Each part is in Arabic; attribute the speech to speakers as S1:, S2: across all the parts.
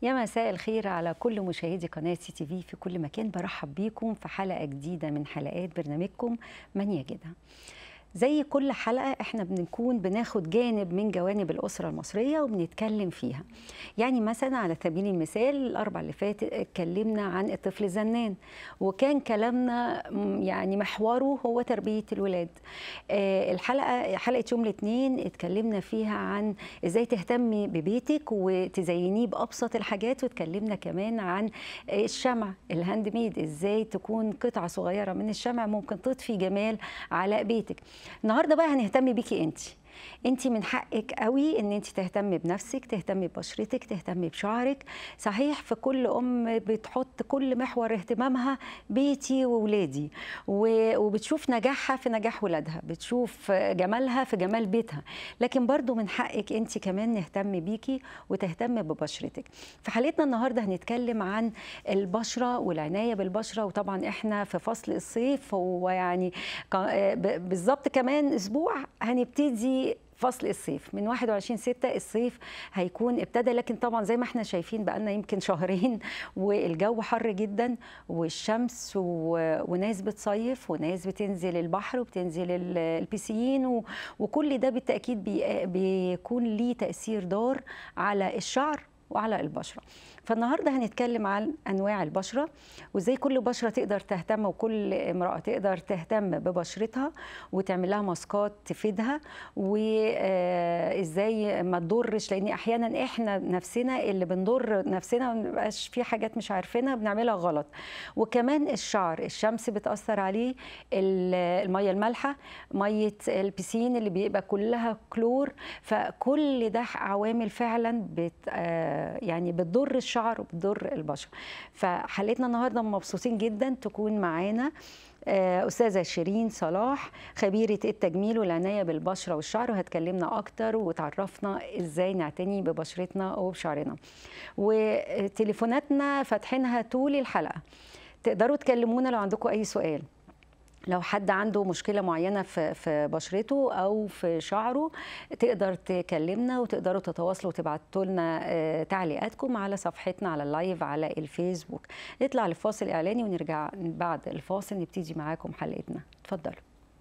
S1: يا مساء الخير على كل مشاهدي قناة سي تي في كل مكان. برحب بيكم في حلقة جديدة من حلقات برنامجكم من يجدها. زي كل حلقة احنا بنكون بناخد جانب من جوانب الأسرة المصرية وبنتكلم فيها. يعني مثلا على سبيل المثال الأربع اللي فاتت اتكلمنا عن الطفل الزنان، وكان كلامنا يعني محوره هو تربية الولاد. حلقة يوم الاثنين اتكلمنا فيها عن ازاي تهتمي ببيتك وتزينيه بأبسط الحاجات، واتكلمنا كمان عن الشمع الهاند ميد، ازاي تكون قطعة صغيرة من الشمع ممكن تضفي جمال على بيتك. النهارده بقى هنهتم بيكي انت من حقك قوي ان انت تهتمي بنفسك، تهتمي ببشرتك، تهتمي بشعرك. صحيح في كل ام بتحط كل محور اهتمامها بيتي وولادي، وبتشوف نجاحها في نجاح ولادها، بتشوف جمالها في جمال بيتها، لكن برضو من حقك انت كمان نهتم بيكي وتهتمي ببشرتك. في حلقتنا النهارده هنتكلم عن البشره والعنايه بالبشره، وطبعا احنا في فصل الصيف، ويعني بالظبط كمان اسبوع هنبتدي فصل الصيف من 21/6. الصيف هيكون ابتدى، لكن طبعا زي ما احنا شايفين بقالنا يمكن شهرين والجو حر جدا والشمس، وناس بتصيف وناس بتنزل البحر وبتنزل البيسين، وكل ده بالتأكيد بيكون ليه تأثير ضار على الشعر وعلى البشرة. فالنهارده هنتكلم عن انواع البشره، وازاي كل بشره تقدر تهتم، وكل امراه تقدر تهتم ببشرتها وتعمل لها ماسكات تفيدها، وازاي ما تضرش، لان احيانا احنا نفسنا اللي بنضر نفسنا، ما بنبقاش في حاجات مش عارفينها بنعملها غلط. وكمان الشعر، الشمس بتاثر عليه، الميه المالحه، ميه البسين اللي بيبقى كلها كلور، فكل ده عوامل فعلا يعني بتضر الشعر وبتضر البشره. فحلقتنا النهارده مبسوطين جدا تكون معانا أستاذة شيرين صلاح، خبيرة التجميل والعناية بالبشرة والشعر، وهتكلمنا أكتر وتعرفنا إزاي نعتني ببشرتنا وبشعرنا. وتليفوناتنا فاتحينها طول الحلقة، تقدروا تكلمونا لو عندكم أي سؤال، لو حد عنده مشكلة معينة في بشرته أو في شعره تقدر تكلمنا، وتقدروا تتواصلوا وتبعتوا لنا تعليقاتكم على صفحتنا على اللايف على الفيسبوك. نطلع لفاصل إعلاني ونرجع بعد الفاصل نبتدي معاكم حلقتنا. اتفضلوا.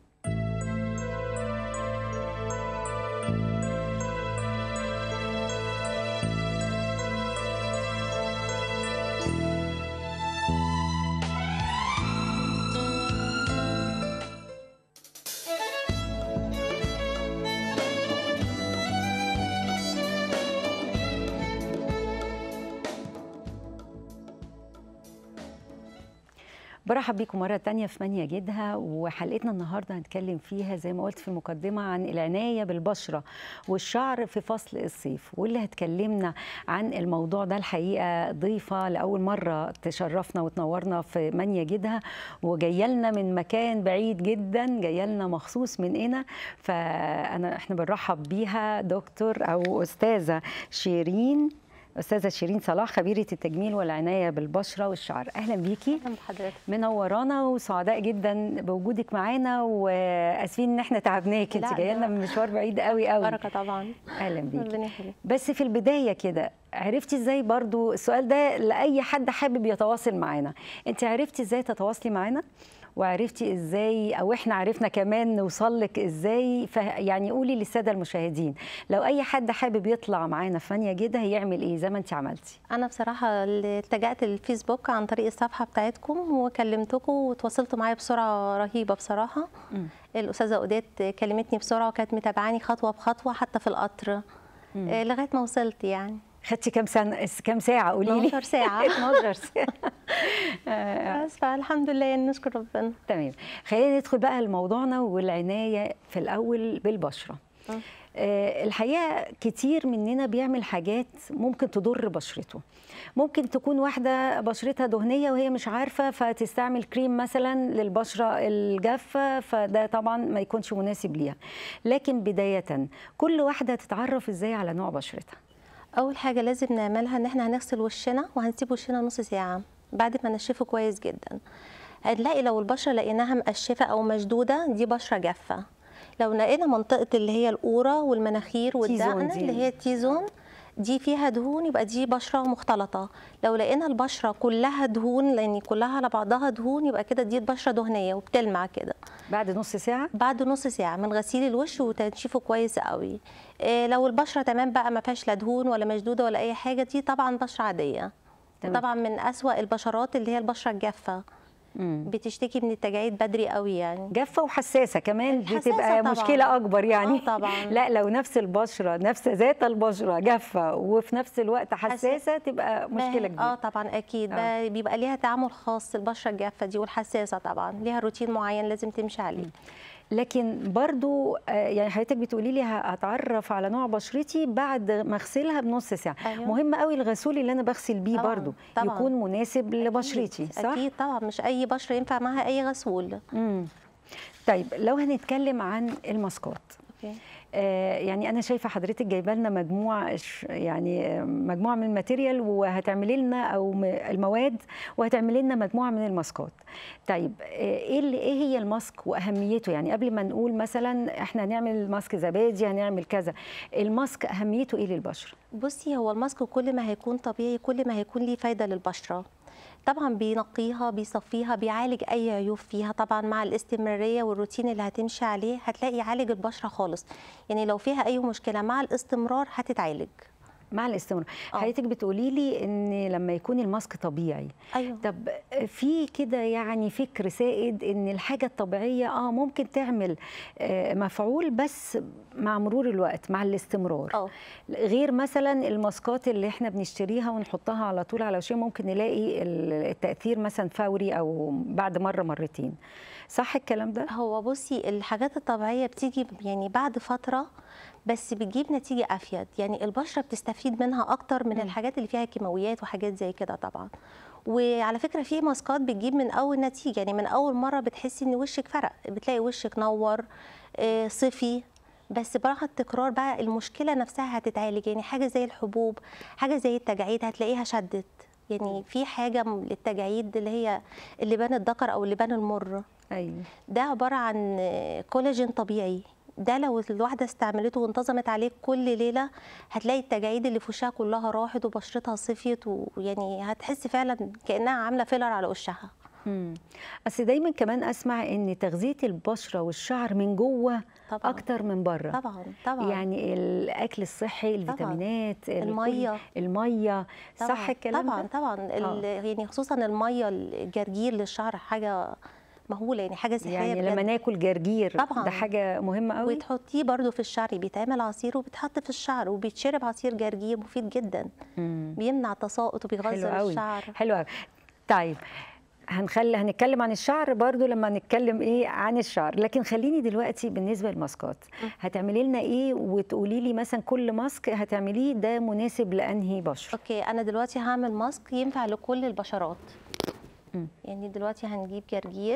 S1: برحب بيكم مرة تانية في من يجدها، وحلقتنا النهاردة هنتكلم فيها زي ما قلت في المقدمة عن العناية بالبشرة والشعر في فصل الصيف. واللي هتكلمنا عن الموضوع ده الحقيقة ضيفة لأول مرة تشرفنا وتنورنا في من يجدها، وجاية لنا من مكان بعيد جدا، جاية لنا مخصوص من هنا. احنا بنرحب بيها دكتور أو أستاذة شيرين صلاح، خبيرة التجميل والعناية بالبشرة والشعر. أهلا بيكي.
S2: أهلا بحضرتك.
S1: منورانا وسعداء جدا بوجودك معانا، واسفين ان احنا تعبناك، انت جايه لنا من مشوار بعيد قوي قوي.
S2: بركة طبعا.
S1: اهلا بيكي.
S2: ربنا يخليك.
S1: بس في البداية كده، عرفتي ازاي؟ برضو السؤال ده لأي حد حابب يتواصل معانا، انت عرفتي ازاي تتواصلي معانا؟ وعرفتي ازاي، او احنا عرفنا كمان نوصل لك ازاي؟ يعني قولي للساده المشاهدين، لو اي حد حابب يطلع معانا في من يجدها هيعمل ايه زي ما انت عملتي؟
S2: انا بصراحه اتجهت للفيسبوك عن طريق الصفحه بتاعتكم وكلمتكم وتواصلتوا معايا بسرعه رهيبه بصراحه. الاستاذه اوديت كلمتني بسرعه وكانت متابعاني خطوه بخطوه حتى في القطر لغايه ما وصلت. يعني
S1: خدتي كام ساعه قولي لي؟
S2: 12 ساعه.
S1: 12 ساعه.
S2: بس فالحمد لله نشكر ربنا.
S1: تمام، خلينا ندخل بقى لموضوعنا والعنايه في الاول بالبشره. الحقيقه كتير مننا بيعمل حاجات ممكن تضر بشرته. ممكن تكون واحده بشرتها دهنيه وهي مش عارفه، فتستعمل كريم مثلا للبشره الجافه، فده طبعا ما يكونش مناسب ليها. لكن بدايه كل واحده تتعرف ازاي على نوع بشرتها.
S2: اول حاجه لازم نعملها ان احنا هنغسل وشنا وهنسيب وشنا نص ساعه بعد ما نشفه كويس جدا. هنلاقي لو البشره لقيناها مقشفه او مشدوده دي بشره جافه. لو لقينا منطقه اللي هي القوره والمناخير والدقن اللي هي التي زون دي فيها دهون يبقى دي بشره مختلطه. لو لقينا البشره كلها دهون، لان كلها على بعضها دهون، يبقى كده دي بشره دهنيه وبتلمع كده.
S1: بعد نص ساعه؟
S2: بعد نص ساعه من غسيل الوش وتنشيفه كويس قوي. لو البشره تمام بقى ما فيهاش لا دهون ولا مشدوده ولا اي حاجه، دي طبعا بشره عاديه. طبعا من اسوأ البشرات اللي هي البشره الجافه، بتشتكي من التجاعيد بدري قوي يعني.
S1: جافه وحساسه كمان بتبقى
S2: طبعاً.
S1: مشكله اكبر يعني.
S2: طبعا.
S1: لا لو نفس البشره، نفس ذات البشره جافه وفي نفس الوقت حساسه تبقى مشكله كبيره.
S2: طبعا اكيد. بيبقى ليها تعامل خاص البشره الجافه دي والحساسه، طبعا ليها روتين معين لازم تمشي عليه.
S1: لكن برضو يعني حضرتك بتقولي لي هتعرف على نوع بشرتي بعد ما اغسلها بنص ساعه.
S2: أيوة.
S1: مهم قوي الغسول اللي انا بغسل بيه برضو يكون مناسب لبشرتي، صح؟
S2: اكيد طبعا، مش اي بشره ينفع معاها اي غسول.
S1: طيب لو هنتكلم عن الماسكات.
S2: اوكي.
S1: يعني انا شايفه حضرتك جايبه لنا مجموعه من الماتيريال، وهتعملي لنا او المواد، وهتعملي لنا مجموعه من الماسكات. طيب ايه هي الماسك واهميته؟ يعني قبل ما نقول مثلا احنا هنعمل ماسك زبادي، هنعمل كذا، الماسك اهميته ايه للبشره؟
S2: بصي، هو الماسك كل ما هيكون طبيعي كل ما هيكون ليه فايده للبشره. طبعا بينقيها، بيصفيها، بيعالج اي عيوب فيها. طبعا مع الاستمراريه والروتين اللي هتمشي عليه هتلاقي يعالج البشره خالص. يعني لو فيها اي مشكله مع الاستمرار هتتعالج
S1: مع الاستمرار. حضرتك بتقولي لي ان لما يكون الماسك طبيعي.
S2: ايوه.
S1: طب في كده يعني فكر سائد ان الحاجه الطبيعيه ممكن تعمل مفعول بس مع مرور الوقت، مع الاستمرار. غير مثلا الماسكات اللي احنا بنشتريها ونحطها على طول على وشنا، ممكن نلاقي التاثير مثلا فوري او بعد مره مرتين. صح الكلام ده؟
S2: هو بصي، الحاجات الطبيعيه بتيجي يعني بعد فتره، بس بتجيب نتيجه افيد. يعني البشره بتستفيد منها اكتر من الحاجات اللي فيها كيماويات وحاجات زي كده طبعا. وعلى فكره في ماسكات بتجيب من اول نتيجه، يعني من اول مره بتحسي ان وشك فرق، بتلاقي وشك نور صفي. بس بعد التكرار بقى المشكله نفسها هتتعالج. يعني حاجه زي الحبوب، حاجه زي التجاعيد هتلاقيها شدت. يعني في حاجه للتجاعيد اللي هي اللبان الذكر او اللبان المر.
S1: ايوه.
S2: ده عباره عن كولاجين طبيعي. ده لو الواحده استعملته وانتظمت عليه كل ليله هتلاقي التجاعيد اللي في وشها كلها راحت وبشرتها صفيت، ويعني هتحس فعلا كانها عامله فيلر على وشها.
S1: بس دايما كمان اسمع ان تغذيه البشره والشعر من جوه
S2: طبعا.
S1: اكتر من بره.
S2: طبعا.
S1: يعني الاكل الصحي، الفيتامينات، الميه. صح الكلام
S2: طبعا.
S1: ده؟
S2: طبعا. يعني خصوصا الميه، الجرجير للشعر حاجه مهوله، يعني حاجه سحريه
S1: يعني
S2: بجد.
S1: لما ناكل جرجير
S2: طبعا
S1: ده حاجه مهمه قوي.
S2: وتحطيه برده في الشعر، بيتعمل عصير وبيتحط في الشعر وبيتشرب عصير جرجير، مفيد جدا. بيمنع التساقط وبيغذي الشعر.
S1: حلو قوي. طيب هنتكلم عن الشعر برضو لما نتكلم عن الشعر، لكن خليني دلوقتي بالنسبه للماسكات هتعملي لنا ايه، وتقولي لي مثلا كل ماسك هتعمليه ده مناسب لانهي بشره.
S2: اوكي، انا دلوقتي هعمل ماسك ينفع لكل البشرات. يعني دلوقتي هنجيب جرجير،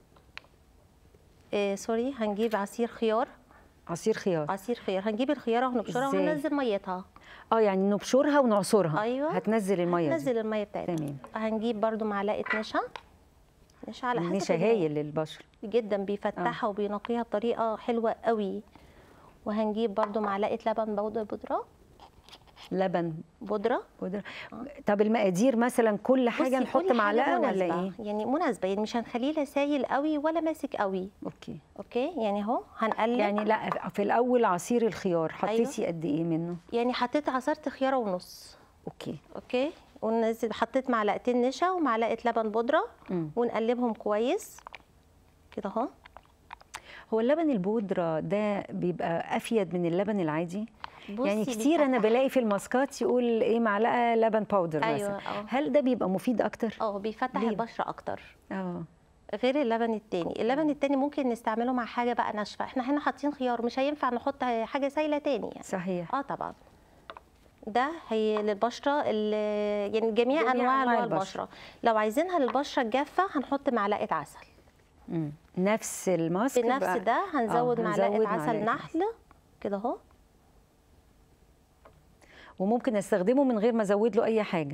S2: سوري، هنجيب عصير خيار.
S1: عصير خيار.
S2: هنجيب الخياره ونبشرها وننزل ميتها.
S1: يعني نبشرها ونعصرها.
S2: ايوه.
S1: هتنزل الميه.
S2: هتنزل الميه بتاعتها.
S1: تمام.
S2: هنجيب برده معلقه نشا على حسب.
S1: النشا هايل للبشره
S2: جدا، بيفتحها وبينقيها بطريقه حلوه قوي. وهنجيب برده معلقه لبن بودره.
S1: لبن
S2: بودره.
S1: طب المقادير مثلا كل حاجه نحط معلقه ولا ايه؟
S2: يعني مناسبه، يعني مش هنخليه لا سايل قوي ولا ماسك قوي. اوكي. يعني اهو هنقلب.
S1: يعني لا، في الاول عصير الخيار حطيتي قد ايه منه؟
S2: يعني حطيت عصرت خياره ونص. اوكي. ونزل حطيت معلقتين نشا ومعلقه لبن بودره ونقلبهم كويس كده اهو.
S1: هو اللبن البودره ده بيبقى افيد من اللبن العادي؟ يعني كتير انا بلاقي في الماسكات يقول معلقه لبن باودر مثلا.
S2: أيوة.
S1: هل ده بيبقى مفيد اكتر؟
S2: بيفتح البشره اكتر. غير اللبن التاني. اللبن التاني ممكن نستعمله مع حاجه بقى ناشفه. احنا هنا حاطين خيار، مش هينفع نحط حاجه سايله تاني يعني.
S1: صحيح.
S2: طبعا. ده هي للبشره يعني جميع انواع البشره. لو عايزينها للبشره الجافه هنحط معلقه عسل.
S1: نفس الماسك
S2: بنفس ده هنزود معلقه عسل نحل كده اهو.
S1: وممكن استخدمه من غير ما ازود له اي حاجه.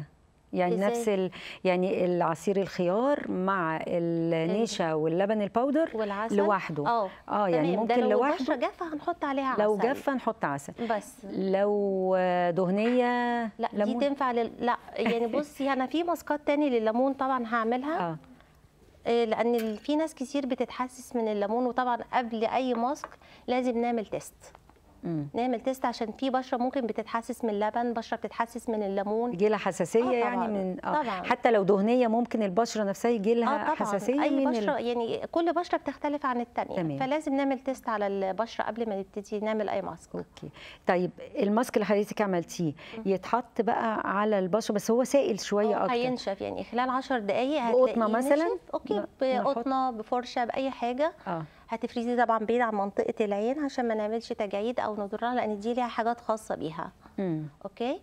S1: يعني
S2: إزاي؟
S1: نفس يعني العصير الخيار مع النشا واللبن الباودر
S2: والعسل
S1: لوحده. يعني
S2: تمام.
S1: ممكن
S2: ده لو
S1: لوحده.
S2: البشره جافه هنحط عليها عسل.
S1: لو جافه نحط عسل.
S2: بس
S1: لو دهنيه
S2: لا
S1: ليمون.
S2: دي تنفع لا يعني بصي انا في ماسكات تاني لليمون طبعا هعملها. لان في ناس كتير بتتحسس من الليمون، وطبعا قبل اي ماسك لازم نعمل تيست. نعمل تيست عشان في بشره ممكن بتتحسس من اللبن، بشره بتتحسس من الليمون،
S1: يجي لها حساسيه يعني من
S2: طبعا.
S1: حتى لو دهنيه ممكن البشره نفسها يجي لها حساسيه
S2: اي
S1: من
S2: بشره يعني كل بشره بتختلف عن الثانيه، فلازم نعمل تيست على البشره قبل ما نبتدي نعمل اي ماسك.
S1: اوكي. طيب الماسك اللي حضرتك عملتيه يتحط بقى على البشره، بس هو سائل شويه اكتر،
S2: هينشف يعني خلال 10 دقائق
S1: بقطنه مثلا.
S2: اوكي، بقطنه بفرشه باي حاجه. هتفرزي طبعا بعيد عن منطقه العين عشان ما نعملش تجاعيد او نضرها، لان دي ليها حاجات خاصه بيها. اوكي.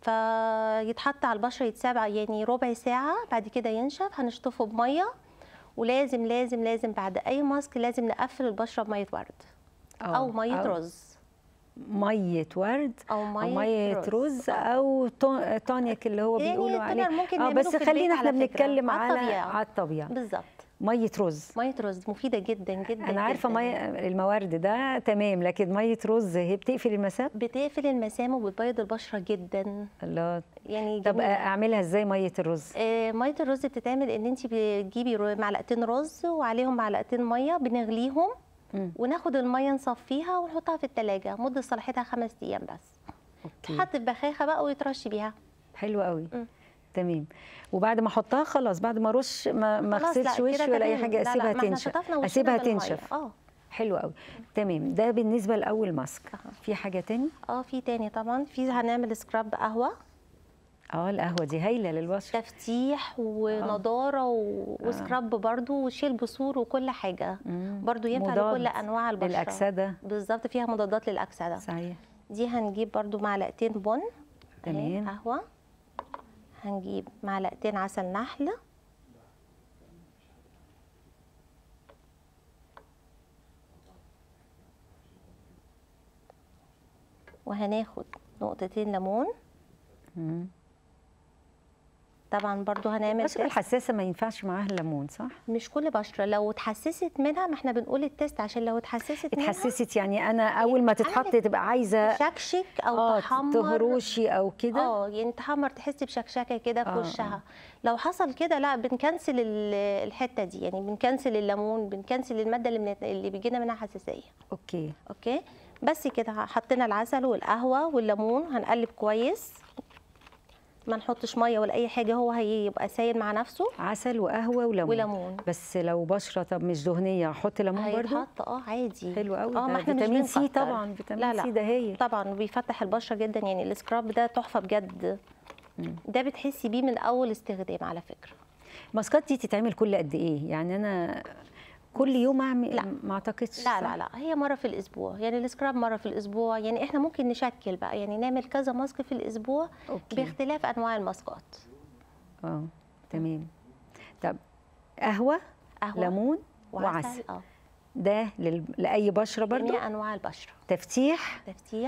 S2: فيتحط على البشره يتساب يعني ربع ساعه، بعد كده ينشف، هنشطفه بميه. ولازم لازم لازم بعد اي ماسك لازم نقفل البشره بميه ورد او ميه رز.
S1: مية ورد
S2: او ميه
S1: رز او تونيك اللي هو
S2: يعني
S1: بيقولوا عليه.
S2: ممكن
S1: بس خلينا احنا بنتكلم على الطبيعه.
S2: بالظبط.
S1: ميه رز.
S2: ميه رز مفيده جدا جدا.
S1: انا عارفه
S2: جداً.
S1: ميه الموارد ده تمام، لكن ميه رز هي بتقفل المسام؟
S2: بتقفل المسام وبتبيض البشره جدا.
S1: الله.
S2: يعني
S1: طب اعملها ازاي ميه الرز؟
S2: ميه الرز بتتعمل ان انت بتجيبي معلقتين رز وعليهم معلقتين ميه بنغليهم، وناخد الميه نصفيها ونحطها في التلاجة مده صلاحيتها 5 ايام بس.
S1: اوكي.
S2: تحط في بخاخه بقى ويترش بيها.
S1: حلو قوي. تمام. وبعد ما احطها خلاص، بعد ما ارش ما اغسلش وشي ولا اي حاجه، اسيبها تنشف. اسيبها تنشف. حلو قوي. تمام. ده بالنسبه لاول ماسك. في حاجه تاني؟
S2: في تاني طبعا. في هنعمل سكراب قهوه.
S1: القهوه دي هايله للبشره،
S2: تفتيح ونضاره وسكراب برضو، وشيل بثور وكل حاجه. برضو ينفع لكل انواع البشره.
S1: للاكسده.
S2: بالظبط، فيها مضادات للاكسده.
S1: صحيح.
S2: دي هنجيب برضو معلقتين بن.
S1: تمام.
S2: قهوه. هنجيب معلقتين عسل نحل. وهناخد نقطتين ليمون. طبعا برضو هنعمل
S1: البشره الحساسه ما ينفعش معاها الليمون، صح؟
S2: مش كل بشره، لو اتحسست منها، ما احنا بنقول التست عشان لو اتحسست
S1: يعني انا اول ما تتحط تبقى عايزه
S2: تشكشك او تحمر،
S1: تهروشي او كده.
S2: يعني تحمر، تحسي بشكشكه كده في وشها. لو حصل كده لا بنكنسل الحته دي، يعني بنكنسل الليمون، بنكنسل الماده اللي بيجينا منها حساسيه. اوكي. بس كده حطينا العسل والقهوه والليمون، هنقلب كويس، ما نحطش ميه ولا اي حاجه، هو هيبقى سايل مع نفسه.
S1: عسل وقهوه وليمون. بس لو بشره طب مش دهنيه احط ليمون برضو؟
S2: هيتحط عادي.
S1: حلو قوي.
S2: ما احنا
S1: فيتامين سي طبعا، فيتامين سي ده هي
S2: طبعا بيفتح البشره جدا. يعني السكراب ده تحفه بجد. ده بتحسي بيه من اول استخدام على فكره.
S1: الماسكات دي تتعمل كل قد ايه؟ يعني انا كل يوم اعمل؟ لا ما اعتقدش.
S2: لا هي مره في الاسبوع، يعني السكراب مره في الاسبوع. يعني احنا ممكن نشكل بقى، يعني نعمل كذا ماسك في الاسبوع. باختلاف انواع الماسكات.
S1: تمام. طب قهوه ليمون وعسل. ده لاي بشره برضو؟
S2: جميع انواع البشره.
S1: تفتيح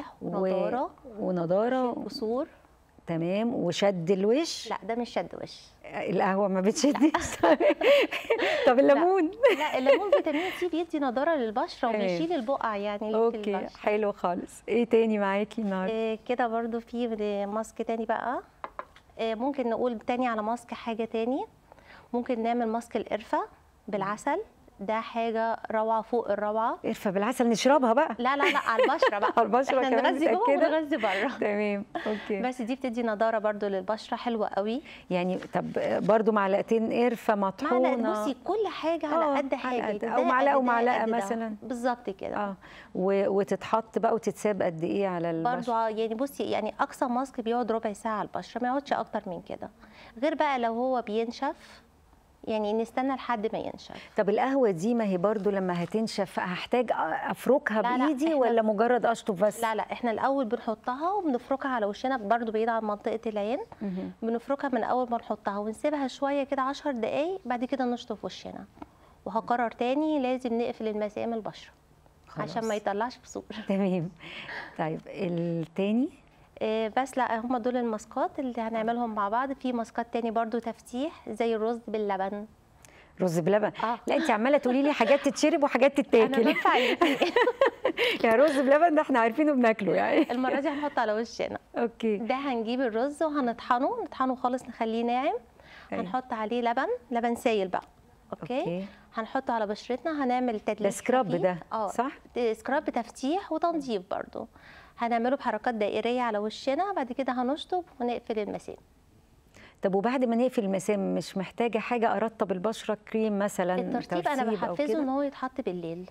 S1: ونضاره
S2: بثور.
S1: تمام. وشد الوش؟
S2: لا ده مش شد وش.
S1: القهوه ما بتشدش. طب الليمون؟
S2: لا الليمون فيتامين سي بيدي نضاره للبشره وبيشيل البقع يعني.
S1: اوكي حلو خالص. ايه تاني معاكي النهارده؟
S2: كده برضو في ماسك تاني بقى. ممكن نقول تاني على ماسك حاجه تاني. ممكن نعمل ماسك القرفه بالعسل. ده حاجه روعه فوق الروعه.
S1: قرفه بالعسل نشربها بقى؟
S2: لا على البشره بقى.
S1: على البشره
S2: احنا نغذي جوه ونغذي بره.
S1: تمام. اوكي.
S2: بس دي بتدي نضاره برضو للبشره حلوه قوي.
S1: يعني طب برضو معلقتين قرفه مطحونه؟
S2: بصي كل حاجه على قد حاجه،
S1: او معلقه ومعلقه مثلا.
S2: بالظبط كده.
S1: وتتحط بقى وتتساب قد ايه على البشره؟
S2: برضو يعني بصي، يعني اقصى ماسك بيقعد ربع ساعه على البشره، ما يقعدش اكتر من كده. غير بقى لو هو بينشف، يعني نستنى لحد ما ينشف.
S1: طب القهوه دي ما هي برضو لما هتنشف هحتاج افركها بايدي ولا مجرد اشطف بس؟
S2: لا احنا الاول بنحطها وبنفركها على وشنا برضو بعيد عن منطقه العين. بنفركها من اول ما نحطها ونسيبها شويه كده 10 دقائق، بعد كده نشطف وشنا. وهكرر تاني، لازم نقفل المسام البشره عشان ما يطلعش بثور.
S1: تمام. طيب التاني؟
S2: بس لا، هم دول الماسكات اللي هنعملهم مع بعض. في ماسكات تاني برضو تفتيح زي الرز باللبن.
S1: رز بلبن؟ لا انت عماله تقولي لي حاجات تتشرب وحاجات تتاكل.
S2: انا بنفع الاثنين.
S1: يا رز بلبن ده احنا عارفينه بناكله يعني.
S2: المره دي هنحط على وشنا.
S1: اوكي.
S2: ده هنجيب الرز نطحنه خالص، نخليه ناعم. هنحط عليه لبن سايل بقى. اوكي. هنحطه على بشرتنا، هنعمل تدليك.
S1: ده سكراب ده صح؟
S2: سكراب تفتيح وتنظيف برضو. هنعمله بحركات دائريه على وشنا، بعد كده هنشطب ونقفل المسام.
S1: طب وبعد ما نقفل المسام مش محتاجه حاجه ارطب البشره، كريم مثلا؟
S2: الترطيب انا بحفزه ان هو يتحط بالليل.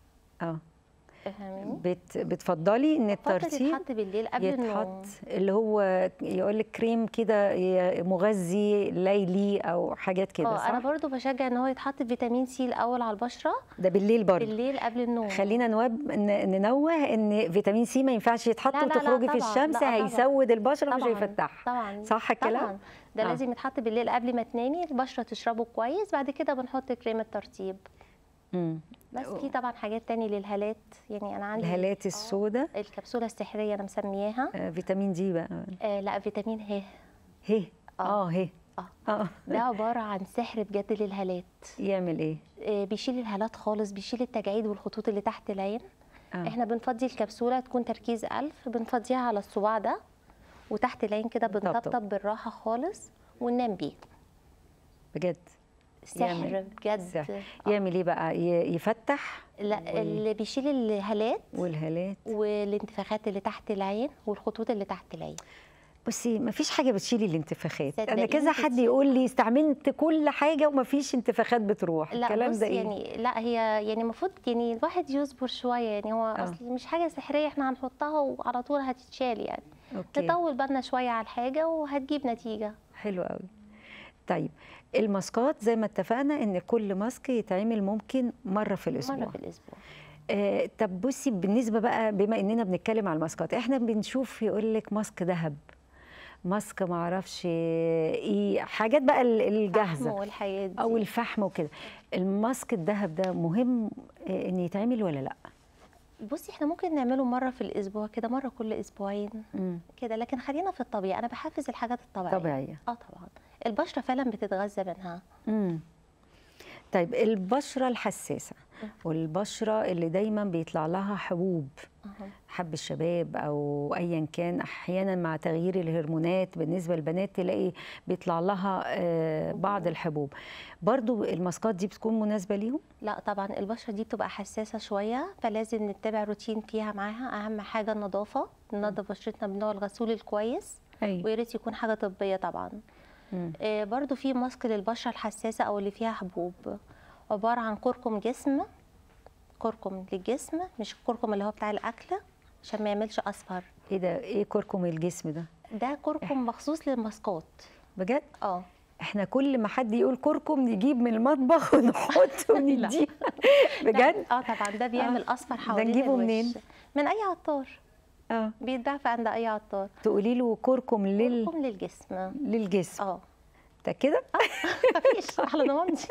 S1: بتفضلي ان الترطيب
S2: يتحط بالليل قبل النوم،
S1: اللي هو يقول لك كريم كده مغذي ليلي او حاجات كده صح؟
S2: انا برضو بشجع ان هو يتحط فيتامين سي الاول على البشره.
S1: ده بالليل برضو؟
S2: بالليل قبل النوم.
S1: خلينا ننوه ان فيتامين سي ما ينفعش يتحط وتخرجي في الشمس، هيسود البشره مش هيفتحها.
S2: طبعا
S1: صح الكلام؟
S2: طبعا ده لازم يتحط بالليل قبل ما تنامي، البشره تشربه كويس، بعد كده بنحط كريم الترطيب. بس في طبعا حاجات تاني للهالات، يعني انا عندي
S1: الهالات السوداء،
S2: الكبسوله السحريه انا مسمياها.
S1: فيتامين دي بقى؟
S2: لا، فيتامين ه.
S1: ه
S2: ده عباره عن سحر بجد للهالات.
S1: يعمل ايه؟
S2: بيشيل الهالات خالص، بيشيل التجاعيد والخطوط اللي تحت العين. احنا بنفضي الكبسوله تكون تركيز 1000، بنفضيها على الصباع ده وتحت العين كده، بنطبطب بالراحه خالص وننام بيه.
S1: بجد
S2: سحر بجد.
S1: سحر. يعمل ايه بقى؟ يفتح؟
S2: لا، اللي بيشيل الهالات والانتفاخات اللي تحت العين والخطوط اللي تحت العين.
S1: بصي مفيش حاجه بتشيل الانتفاخات، انا كذا حد يقول لي استعملت كل حاجه ومفيش انتفاخات بتروح.
S2: لا
S1: الكلام ده ايه؟
S2: يعني لا، هي يعني المفروض يعني الواحد يصبر شويه، يعني هو اصل مش حاجه سحريه احنا هنحطها وعلى طول هتتشال يعني. نطول بالنا شويه على الحاجه وهتجيب نتيجه.
S1: حلو قوي. طيب الماسكات زي ما اتفقنا ان كل ماسك يتعمل ممكن مره في الاسبوع. طب بصي بالنسبه بقى، بما اننا بنتكلم على الماسكات، احنا بنشوف يقول لك ماسك ذهب، ماسك ما اعرفش ايه، حاجات بقى الجاهزه
S2: والحاجات دي
S1: او الفحم وكده. الماسك الذهب ده مهم ان يتعمل ولا لا؟
S2: بصي احنا ممكن نعمله مره في الاسبوع كده، مره كل اسبوعين كده، لكن خلينا في الطبيعي. انا بحفز الحاجات الطبيعيه. طبعا البشره فعلا بتتغذى منها.
S1: طيب البشره الحساسه والبشره اللي دايما بيطلع لها حبوب، حب الشباب او ايا كان، احيانا مع تغيير الهرمونات بالنسبه للبنات تلاقي بيطلع لها بعض الحبوب، برضو الماسكات دي بتكون مناسبه ليهم؟
S2: لا طبعا، البشره دي بتبقى حساسه شويه، فلازم نتبع روتين فيها معاها. اهم حاجه النظافه، ننظف بشرتنا بنوع الغسول الكويس. ويا ريت يكون حاجه طبيه طبعا. برضو في ماسك للبشره الحساسه او اللي فيها حبوب، عباره عن كركم جسم، كركم للجسم، مش الكركم اللي هو بتاع الاكل عشان ما يعملش اصفر.
S1: ايه ده؟ ايه كركم الجسم ده؟
S2: ده كركم مخصوص للماسكات.
S1: بجد؟ احنا كل ما حد يقول كركم نجيب من المطبخ ونحط ونديه. بجد؟
S2: طبعا ده بيعمل اصفر حوالين الوش.
S1: ده نجيبه منين؟
S2: من اي عطار. بيتباع عند اي عطار.
S1: تقولي له كركم
S2: كركم للجسم.
S1: للجسم. ده كده؟
S2: مفيش، على ضمانتي.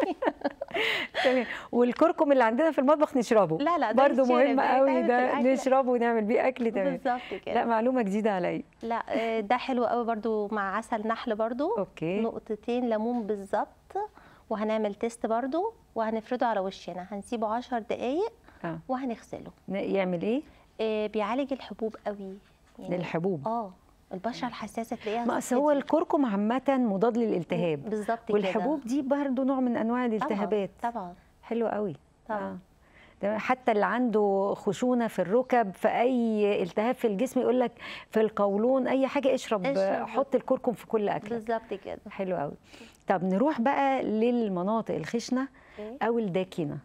S1: تمام. والكركم اللي عندنا في المطبخ نشربه؟
S2: لا
S1: برضه مهم قوي ده، نشربه ونعمل بيه اكل. تمام
S2: بالظبط كده.
S1: لا معلومه جديده عليا.
S2: لا ده حلو قوي برضه مع عسل نحل برضه.
S1: اوكي.
S2: نقطتين ليمون بالظبط، وهنعمل تيست برضه وهنفرده على وشنا، هنسيبه 10 دقايق وهنغسله.
S1: يعمل ايه؟
S2: بيعالج الحبوب قوي
S1: يعني. الحبوب؟
S2: البشره الحساسه تلاقيها.
S1: ما هو الكركم عامه مضاد للالتهاب
S2: بالظبط كده،
S1: والحبوب دي برضه نوع من انواع الالتهابات.
S2: طبعا
S1: حلو قوي.
S2: طبعا.
S1: حتى اللي عنده خشونه في الركب، في اي التهاب في الجسم، يقول لك في القولون اي حاجه اشرب حط الكركم في كل اكلك.
S2: بالظبط كده.
S1: حلو قوي. طب نروح بقى للمناطق الخشنه او الداكنه.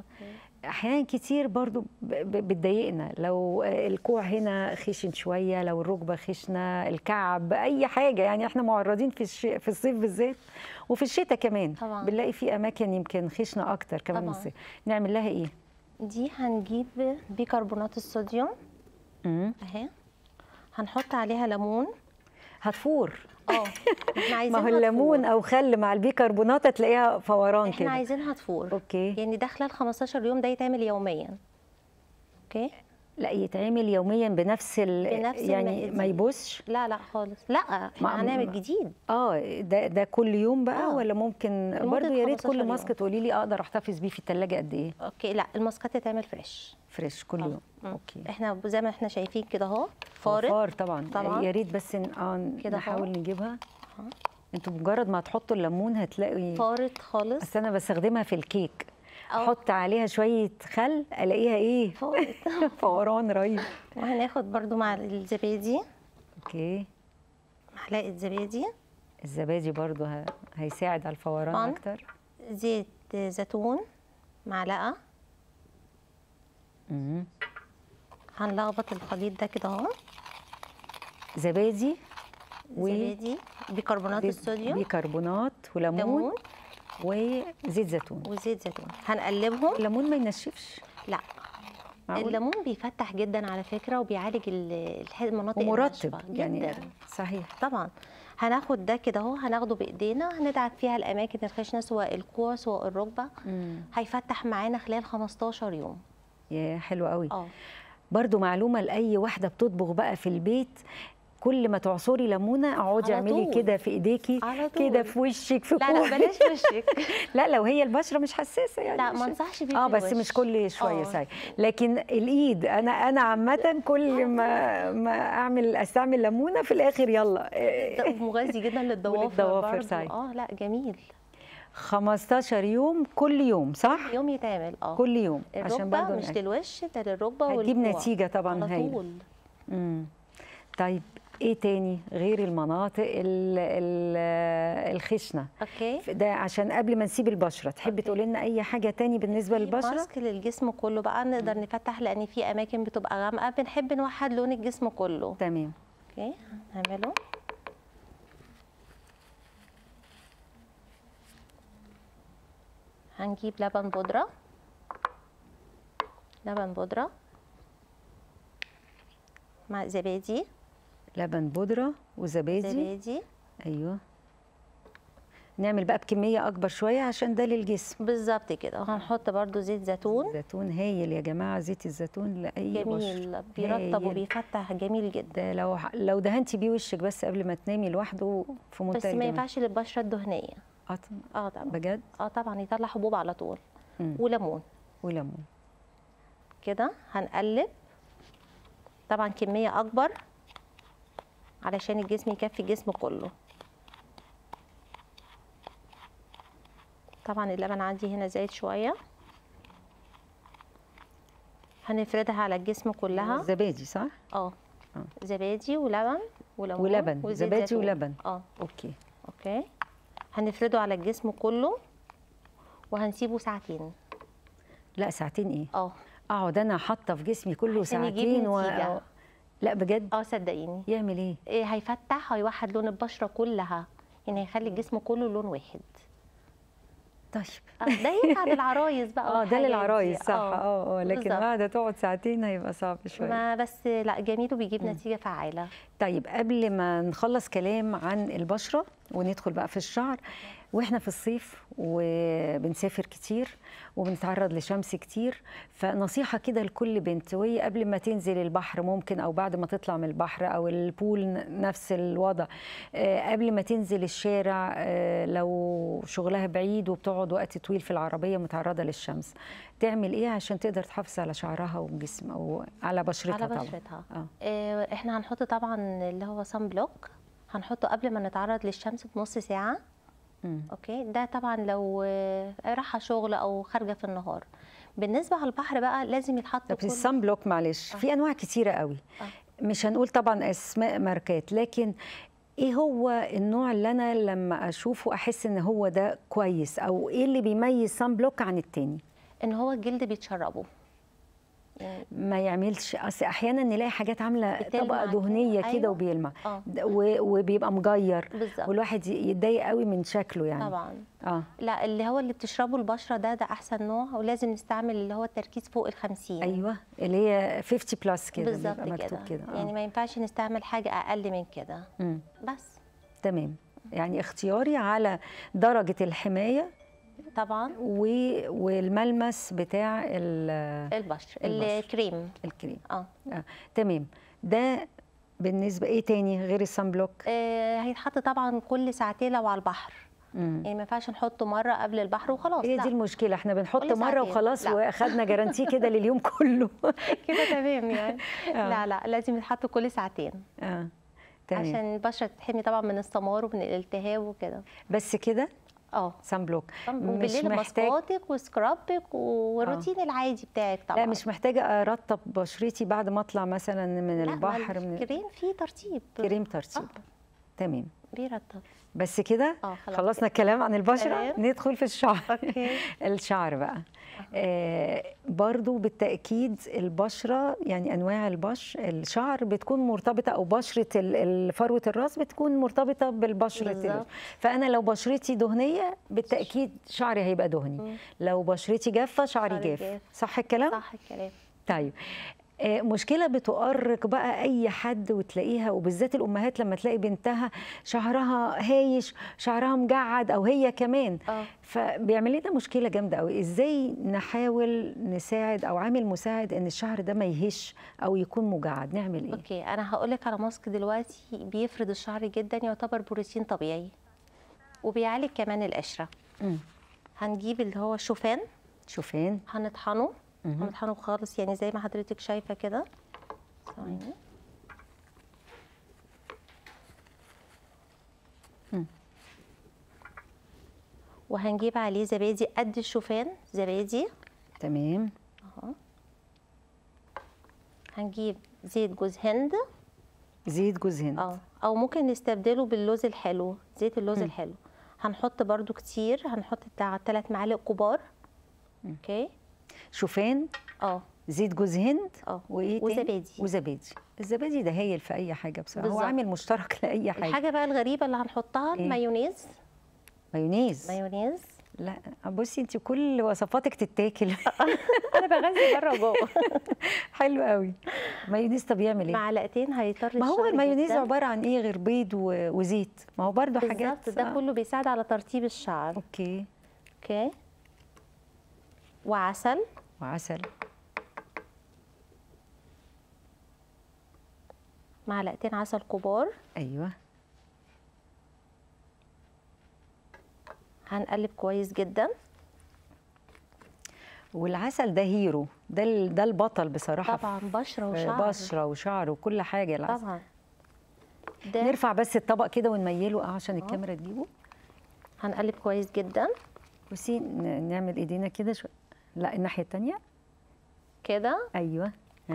S1: احيانا كتير برضو بتضايقنا، لو الكوع هنا خشن شويه، لو الركبه خشنه، الكعب، اي حاجه يعني. احنا معرضين في الصيف بالذات وفي الشتاء كمان
S2: طبعا.
S1: بنلاقي في اماكن يمكن خشنه اكتر كمان من الصيف. نعمل لها ايه؟
S2: دي هنجيب بيكربونات الصوديوم اهي، هنحط عليها ليمون.
S1: هتفور.
S2: احنا عايزينها
S1: ما هو الليمون او خل مع البيكربونات تلاقيها فوران كده.
S2: احنا عايزينها تفور.
S1: اوكي.
S2: يعني ده خلال 15 يوم، ده يتعمل يوميا. اوكي.
S1: لا يتعمل يوميا بنفس يعني
S2: المقادير.
S1: ما يبوظش؟
S2: لا لا خالص، لا احنا هنعمل جديد.
S1: ده كل يوم بقى ولا ممكن
S2: لمدة
S1: برضو؟ يا ريت
S2: 15
S1: كل
S2: يوم.
S1: ماسك تقولي لي اقدر احتفظ بيه في الثلاجه قد ايه؟
S2: اوكي، لا الماسكات تتعمل فريش
S1: فريش كل يوم. اوكي.
S2: احنا زي ما احنا شايفين كده اهو،
S1: فار طبعا.
S2: طبعا.
S1: يا ريت بس
S2: كده
S1: نحاول نجيبها. انتوا مجرد ما تحطوا الليمون هتلاقي
S2: فارت خالص.
S1: بس انا بستخدمها في الكيك، احط عليها شويه خل الاقيها ايه؟ فوران رهيب.
S2: وهناخد برضو مع الزبادي.
S1: اوكي.
S2: معلقه زبادي.
S1: الزبادي برضو هيساعد على الفوران اكتر.
S2: زيت زيتون معلقه. هنلخبط الخليط ده كده اهو.
S1: زبادي
S2: زبادي بيكربونات الصوديوم،
S1: بيكربونات وليمون وزيت زيتون.
S2: وزيت زيتون هنقلبهم.
S1: الليمون ما ينشفش؟
S2: لا معقول؟ الليمون بيفتح جدا على فكره، وبيعالج المناطق
S1: ومرطب
S2: يعني
S1: جدا. صحيح
S2: طبعا. هناخد ده كده اهو، هناخده بايدينا، هندعك فيها الاماكن الخشنه سواء الكوع سواء الركبه. هيفتح معانا خلال 15 يوم.
S1: يا حلو قوي. برضو معلومه لاي واحده بتطبخ بقى في البيت، كل ما تعصري ليمونه اقعدي اعملي كده في ايديكي، كده في وشك، في
S2: لا لا بلاش وشك.
S1: لا لو هي البشره مش حساسه يعني.
S2: لا ما انصحش بيه
S1: بس مش كل شويه صحيح. لكن الايد انا عامه كل ما استعمل ليمونه في الاخر يلا.
S2: ده مغذي جدا للضوافر
S1: صحيح.
S2: لا جميل.
S1: 15 يوم كل يوم صح؟
S2: كل يوم يتعمل
S1: كل يوم
S2: عشان برضه مش للوش، ده للركبه والكوع.
S1: هتجيب نتيجه طبعا هايله. طيب ايه تاني غير المناطق الخشنه؟
S2: اوكي.
S1: ده عشان قبل ما نسيب البشره تحبي تقولي لنا اي حاجه تاني بالنسبه للبشره؟
S2: ماسك للجسم كله بقى نقدر نفتح، لان في اماكن بتبقى غامقه بنحب نوحد لون الجسم كله.
S1: تمام.
S2: اوكي هنعمله. هنجيب لبن بودره. لبن بودره مع زبادي.
S1: لبن بودره وزبادي. ايوه. نعمل بقى بكميه اكبر شويه عشان ده للجسم.
S2: بالظبط كده. وهنحط برضو زيت زيتون.
S1: زيتون هايل يا جماعه، زيت الزيتون لاي بشره
S2: جميل، بيرطب وبيفتح جميل جدا.
S1: ده لو دهنتي بيه وشك بس قبل ما تنامي لوحده في منتهى
S2: بس ما ينفعش للبشره الدهنيه.
S1: طبعا.
S2: بجد؟ طبعا يطلع حبوب على طول. وليمون كده. هنقلب طبعا كميه اكبر علشان الجسم يكفي الجسم كله. طبعا اللبن عندي هنا زايد شويه. هنفردها على الجسم كلها.
S1: زبادي صح؟
S2: زبادي ولبن
S1: وليمون زبادي زيتون. ولبن.
S2: اوكي. هنفرده على الجسم كله وهنسيبه ساعتين.
S1: لا ساعتين ايه؟ اقعد انا حاطه في جسمي كله ساعتين لا بجد؟
S2: صدقيني.
S1: يعمل ايه؟
S2: هيفتح، هيوحد لون البشره كلها، يعني هيخلي الجسم كله لون واحد.
S1: طيب
S2: ده ينفع للعرايس بقى.
S1: ده للعرايس صح. لكن قاعده تقعد ساعتين هيبقى صعب شويه.
S2: ما بس لا جميل وبيجيب نتيجه فعاله.
S1: طيب قبل ما نخلص كلام عن البشره وندخل بقى في الشعر، واحنا في الصيف وبنسافر كتير وبنتعرض لشمس كتير، فنصيحه كده لكل بنت وهي قبل ما تنزل البحر ممكن او بعد ما تطلع من البحر او البول نفس الوضع، قبل ما تنزل الشارع لو شغلها بعيد وبتقعد وقت طويل في العربيه متعرضه للشمس، تعمل ايه عشان تقدر تحافظ على شعرها وجسم او على بشرتها؟
S2: طبعا احنا هنحط طبعا اللي هو صن بلوك، هنحطه قبل ما نتعرض للشمس بنص ساعه. اوكي. ده طبعا لو رايحه شغل او خارجه في النهار. بالنسبه على البحر بقى لازم يتحط.
S1: طب الصن بلوك معلش في انواع كتيره قوي. مش هنقول طبعا اسماء ماركات، لكن ايه هو النوع اللي انا لما اشوفه احس ان هو ده كويس، او ايه اللي بيميز صن بلوك عن التاني؟
S2: ان هو الجلد بيتشربه،
S1: ما يعملش. اصل احيانا نلاقي حاجات عامله طبقه دهنيه كده. أيوة. وبيلمع. وبيبقى مجير.
S2: بالظبط.
S1: والواحد يتضايق قوي من شكله يعني.
S2: طبعا. لا اللي هو اللي بتشربه البشره ده احسن نوع، ولازم نستعمل اللي هو التركيز فوق ال50.
S1: ايوه اللي هي 50 بلس كده.
S2: بالظبط كده. يعني ما ينفعش نستعمل حاجه اقل من كده. بس
S1: تمام. يعني اختياري على درجه الحمايه
S2: طبعا.
S1: والملمس بتاع
S2: البشر الكريم.
S1: تمام. ده بالنسبه ايه تاني غير الصن بلوك؟
S2: هيتحط طبعا كل ساعتين لو على البحر. يعني ما ينفعش نحطه مره قبل البحر وخلاص.
S1: هي دي المشكله، احنا بنحط مره وخلاص واخدنا جارانتي كده لليوم كله.
S2: كده تمام يعني. لا لازم يتحط كل ساعتين.
S1: تمام.
S2: عشان البشره تتحمي طبعا من السمار ومن الالتهاب وكده.
S1: بس كده؟ صن بلوك.
S2: وبالليل ماسكاتك وسكرابك والروتين العادي بتاعك طبعا.
S1: لا مش محتاجه ارطب بشرتي بعد ما اطلع مثلا من البحر.
S2: كريم فيه ترطيب.
S1: كريم ترطيب. تمام.
S2: بيرطب.
S1: بس كده خلصنا الكلام عن البشره. ندخل في الشعر. الشعر بقى. برضو بالتأكيد البشرة، يعني أنواع الشعر بتكون مرتبطة، أو بشرة فروة الراس بتكون مرتبطة بالبشرة. فأنا لو بشرتي دهنية بالتأكيد شعري هيبقى دهني. لو بشرتي جافة شعري جاف. صح الكلام؟
S2: صح الكلام.
S1: طيب مشكلة بتؤرق بقى أي حد وتلاقيها، وبالذات الأمهات لما تلاقي بنتها شعرها هايش، شعرها مجعد، أو هي كمان فبيعمل لنا مشكلة جامدة قوي. إزاي نحاول نساعد أو عامل مساعد إن الشعر ده ما يهش أو يكون مجعد؟ نعمل إيه؟
S2: أوكي، أنا هقول لك على ماسك دلوقتي بيفرد الشعر جدا، يعتبر بروتين طبيعي وبيعالج كمان القشرة. هنجيب اللي هو الشوفان. هنطحنه. هنطحنه خالص، يعني زي ما حضرتك شايفه كده. ثواني. وهنجيب عليه زبادي قد الشوفان. زبادي.
S1: تمام.
S2: هنجيب زيت جوز هند.
S1: زيت جوز هند.
S2: او ممكن نستبدله باللوز الحلو، زيت اللوز الحلو. هنحط برده كتير، هنحط بتاع 3 معالق كبار. اوكي.
S1: شوفان. زيت جوز هند. وايه
S2: تاني؟
S1: وزبادي. الزبادي ده هايل في اي حاجه بصراحه. هو عامل مشترك لاي حاجه.
S2: الحاجه بقى الغريبه اللي هنحطها المايونيز. مايونيز.
S1: لا بصي انت كل وصفاتك تتاكل.
S2: انا بغذي بره وجوه.
S1: حلو قوي. مايونيز. طب يعمل ايه؟
S2: معلقتين هيطر.
S1: ما هو المايونيز عباره عن ايه غير بيض وزيت؟ ما هو برده حاجات.
S2: بالظبط. ده كله بيساعد على ترطيب الشعر.
S1: اوكي.
S2: وعسل. معلقتين عسل كبار.
S1: ايوه.
S2: هنقلب كويس جدا.
S1: والعسل ده هيرو، ده البطل بصراحه.
S2: طبعا بشره
S1: وشعر وكل حاجه العسل.
S2: طبعا.
S1: نرفع بس الطبق كده ونميله عشان الكاميرا تجيبه.
S2: هنقلب كويس جدا.
S1: بصي نعمل ايدينا كده شويه. لا الناحيه الثانيه
S2: كده.
S1: ايوه.